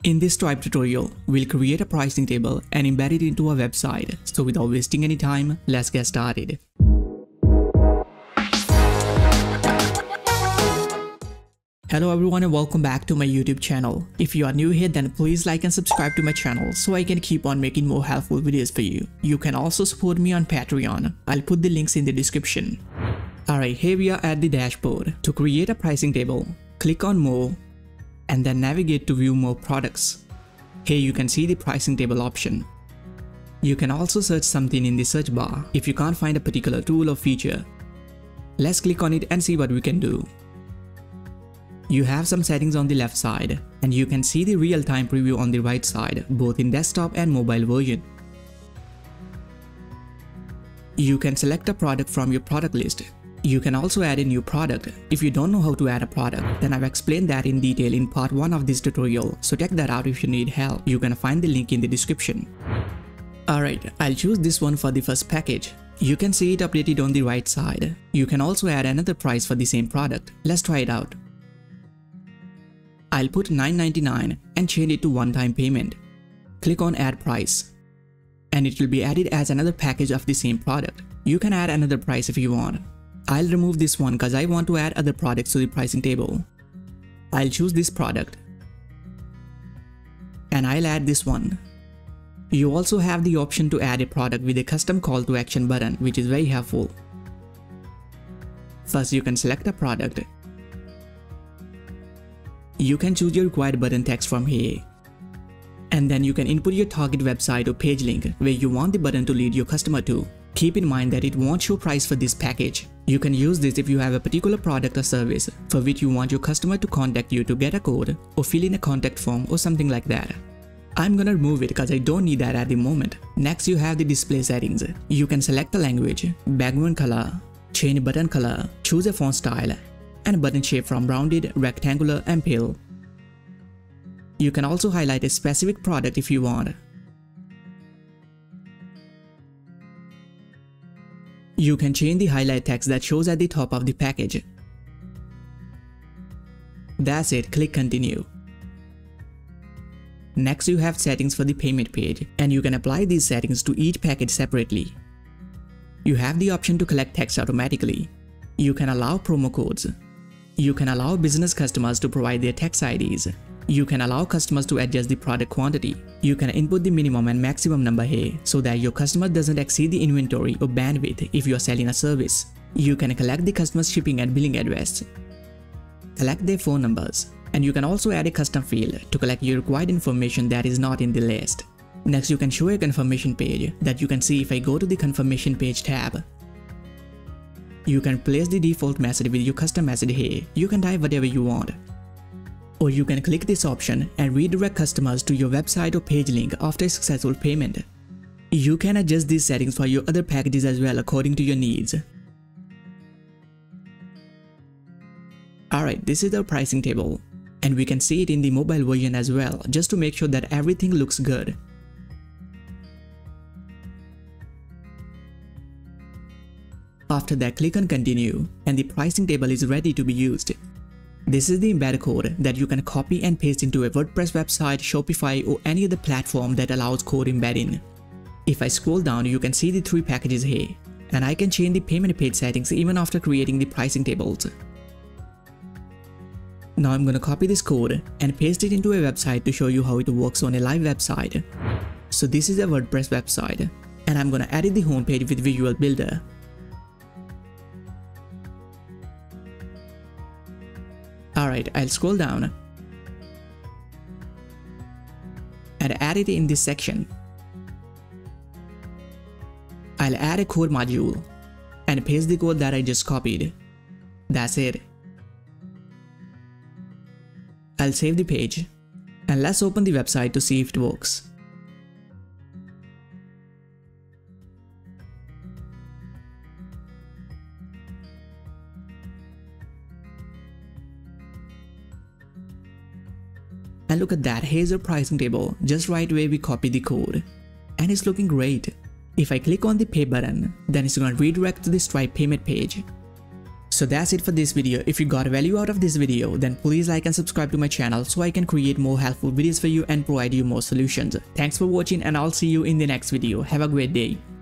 In this Stripe tutorial, we'll create a pricing table and embed it into our website. So without wasting any time, let's get started. Hello everyone and welcome back to my YouTube channel. If you are new here, then please like and subscribe to my channel so I can keep on making more helpful videos for you. You can also support me on Patreon. I'll put the links in the description. Alright, here we are at the dashboard. To create a pricing table, click on More and then navigate to view more products. Here you can see the pricing table option. You can also search something in the search bar if you can't find a particular tool or feature. Let's click on it and see what we can do. You have some settings on the left side and you can see the real-time preview on the right side, both in desktop and mobile version. You can select a product from your product list. You can also add a new product. If you don't know how to add a product, then I've explained that in detail in part 1 of this tutorial, so check that out if you need help. You can find the link in the description. Alright, I'll choose this one for the first package. You can see it updated on the right side. You can also add another price for the same product. Let's try it out. I'll put $9.99 and change it to one-time payment. Click on Add Price, and it will be added as another package of the same product. You can add another price if you want. I'll remove this one because I want to add other products to the pricing table. I'll choose this product and I'll add this one. You also have the option to add a product with a custom call to action button, which is very helpful. First, you can select a product. You can choose your required button text from here. And then you can input your target website or page link where you want the button to lead your customer to. Keep in mind that it won't show price for this package. You can use this if you have a particular product or service for which you want your customer to contact you to get a code or fill in a contact form or something like that. I'm gonna remove it because I don't need that at the moment. Next, you have the display settings. You can select the language, background color, change button color, choose a font style, and button shape from rounded, rectangular, and pill. You can also highlight a specific product if you want. You can change the highlight text that shows at the top of the package. That's it, click Continue. Next, you have settings for the payment page, and you can apply these settings to each package separately. You have the option to collect text automatically. You can allow promo codes. You can allow business customers to provide their text IDs. You can allow customers to adjust the product quantity. You can input the minimum and maximum number here so that your customer doesn't exceed the inventory or bandwidth if you are selling a service. You can collect the customer's shipping and billing address, collect their phone numbers, and you can also add a custom field to collect your required information that is not in the list. Next, you can show a confirmation page that you can see if I go to the confirmation page tab. You can place the default message with your custom message here. You can type whatever you want. Or you can click this option and redirect customers to your website or page link after a successful payment. You can adjust these settings for your other packages as well according to your needs. Alright, this is our pricing table, and we can see it in the mobile version as well, just to make sure that everything looks good. After that, click on Continue, and the pricing table is ready to be used. This is the embed code that you can copy and paste into a WordPress website, Shopify, or any other platform that allows code embedding. If I scroll down, you can see the 3 packages here, and I can change the payment page settings even after creating the pricing tables. Now I'm gonna copy this code and paste it into a website to show you how it works on a live website. So this is a WordPress website, and I'm gonna edit the homepage with Visual Builder. Alright, I'll scroll down and add it in this section. I'll add a code module and paste the code that I just copied. That's it. I'll save the page and let's open the website to see if it works. And look at that, here's our pricing table, just right where we copied the code. And it's looking great. If I click on the pay button, then it's going to redirect to the Stripe payment page. So that's it for this video. If you got value out of this video, then please like and subscribe to my channel so I can create more helpful videos for you and provide you more solutions. Thanks for watching and I'll see you in the next video. Have a great day.